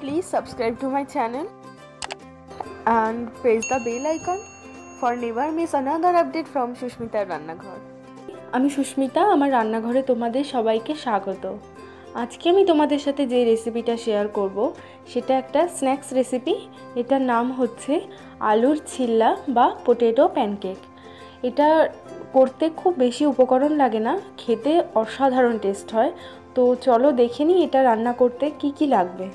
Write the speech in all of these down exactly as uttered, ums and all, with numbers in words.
please subscribe to my channel and press the bell icon for never miss another update from Susmitar Rannaghor. আমি সুস্মিতা, আমার রান্নাঘরে তোমাদের সবাইকে স্বাগত। আজকে আমি তোমাদের সাথে যে রেসিপিটা শেয়ার করব সেটা একটা স্ন্যাক্স রেসিপি। এটার নাম হচ্ছে আলুর চিল্লা বা পোটেটো প্যানকেক। এটা করতে খুব বেশি উপকরণ লাগে না, খেতে অসাধারণ টেস্ট হয়। তো চলো দেখে নিই এটা রান্না করতে কি কি লাগবে।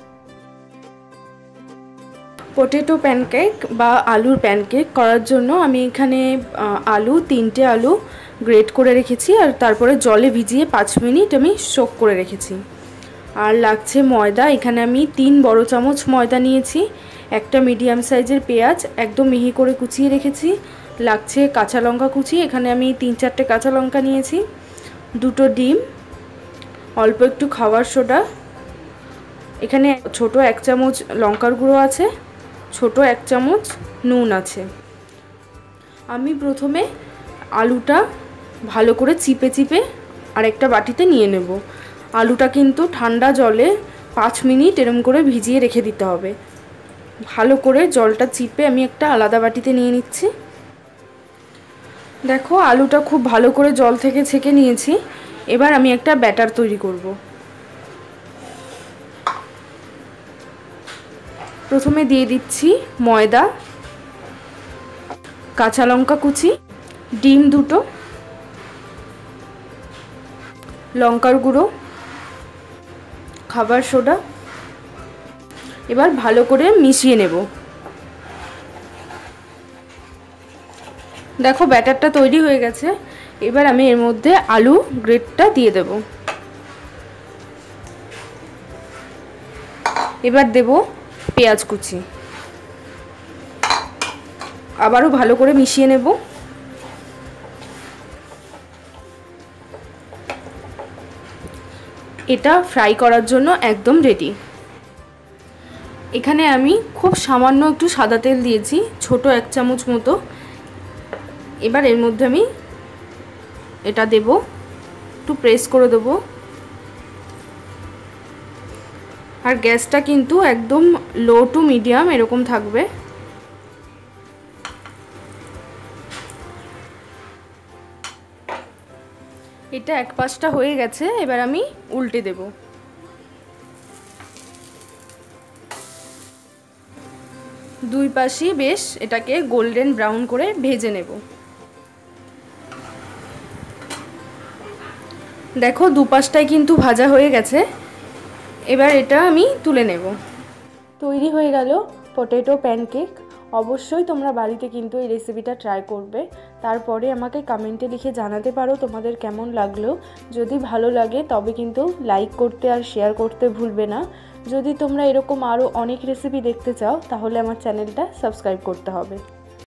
পোটেটো প্যানকেক বা আলুর প্যানকেক করার জন্য আমি এখানে আলু তিনটে আলু গ্রেট করে রেখেছি আর তারপরে জলে ভিজিয়ে পাঁচ মিনিট আমি সোক করে রেখেছি। আর লাগছে ময়দা, এখানে আমি তিন বড় চামচ ময়দা নিয়েছি। একটা মিডিয়াম সাইজের পেঁয়াজ একদম মিহি করে কুচিয়ে রেখেছি। লাগছে কাঁচা লঙ্কা কুচি, এখানে আমি তিন চারটে কাঁচা লঙ্কা নিয়েছি। দুটো ডিম, অল্প একটু খাবার সোডা, এখানে ছোট এক চামচ লঙ্কার গুঁড়ো আছে, ছোট এক চামচ নুন আছে। আমি প্রথমে আলুটা ভালো করে চিপে চিপে আরেকটা বাটিতে নিয়ে নেব। আলুটা কিন্তু ঠান্ডা জলে পাঁচ মিনিট এরম করে ভিজিয়ে রেখে দিতে হবে। ভালো করে জলটা চিপে আমি একটা আলাদা বাটিতে নিয়ে নিচ্ছি। দেখো আলুটা খুব ভালো করে জল থেকে ছেঁকে নিয়েছি। এবার আমি একটা ব্যাটার তৈরি করব। প্রথমে দিয়ে দিচ্ছি ময়দা, কাঁচা লঙ্কা কুচি, ডিম দুটো, লঙ্কার গুঁড়ো, খাবার সোডা। এবার ভালো করে মিশিয়ে নেব। দেখো ব্যাটারটা তৈরি হয়ে গেছে। এবার আমি এর মধ্যে আলু গ্রেটটা দিয়ে দেব। এবার দেব পেঁয়াজ কুচি, আবারও ভালো করে মিশিয়ে নেব। এটা ফ্রাই করার জন্য একদম রেডি। এখানে আমি খুব সামান্য একটু সাদা তেল দিয়েছি, ছোট এক চামচ মতো। এবার এর মধ্যে আমি এটা দেব, একটু প্রেস করে দেব। আর গ্যাসটা কিন্তু একদম লো টু মিডিয়াম এরকম থাকবে। এটা এক পাশটা হয়ে গেছে, এবার আমি উল্টে দেব। দুই পাশই বেশ এটাকে গোল্ডেন ব্রাউন করে ভেজে নেব। দেখো দুপাশটাই কিন্তু ভাজা হয়ে গেছে। এবার এটা আমি তুলে নেব। তৈরি হয়ে গেল পটেটো প্যানকেক। অবশ্যই তোমরা বাড়িতে কিন্তু এই রেসিপিটা ট্রাই করবে। তারপরে আমাকে কমেন্টে লিখে জানাতে পারো তোমাদের কেমন লাগলো। যদি ভালো লাগে তবে কিন্তু লাইক করতে আর শেয়ার করতে ভুলবে না। যদি তোমরা এরকম আরও অনেক রেসিপি দেখতে চাও তাহলে আমার চ্যানেলটা সাবস্ক্রাইব করতে হবে।